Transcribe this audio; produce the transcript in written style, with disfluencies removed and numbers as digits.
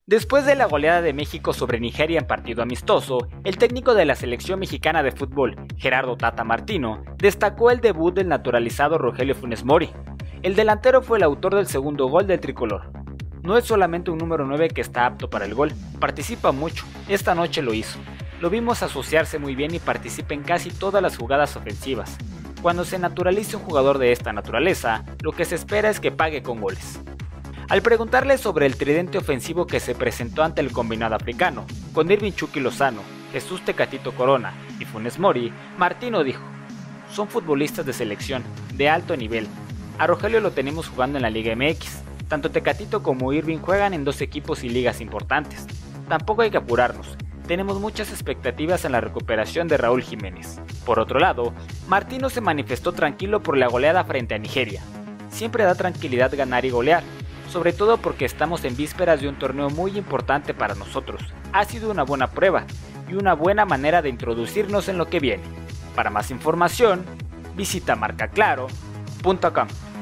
Después de la goleada de México sobre Nigeria en partido amistoso, el técnico de la selección mexicana de fútbol, Gerardo Tata Martino, destacó el debut del naturalizado Rogelio Funes Mori. El delantero fue el autor del segundo gol del tricolor. No es solamente un número 9 que está apto para el gol, participa mucho, esta noche lo hizo. Lo vimos asociarse muy bien y participa en casi todas las jugadas ofensivas. Cuando se naturalice un jugador de esta naturaleza, lo que se espera es que pague con goles. Al preguntarle sobre el tridente ofensivo que se presentó ante el combinado africano, con Irving Chucky Lozano, Jesús Tecatito Corona y Funes Mori, Martino dijo: son futbolistas de selección, de alto nivel. A Rogelio lo tenemos jugando en la Liga MX, tanto Tecatito como Irving juegan en dos equipos y ligas importantes. Tampoco hay que apurarnos, tenemos muchas expectativas en la recuperación de Raúl Jiménez. Por otro lado, Martino se manifestó tranquilo por la goleada frente a Nigeria. Siempre da tranquilidad ganar y golear, sobre todo porque estamos en vísperas de un torneo muy importante para nosotros. Ha sido una buena prueba y una buena manera de introducirnos en lo que viene. Para más información, visita marcaclaro.com.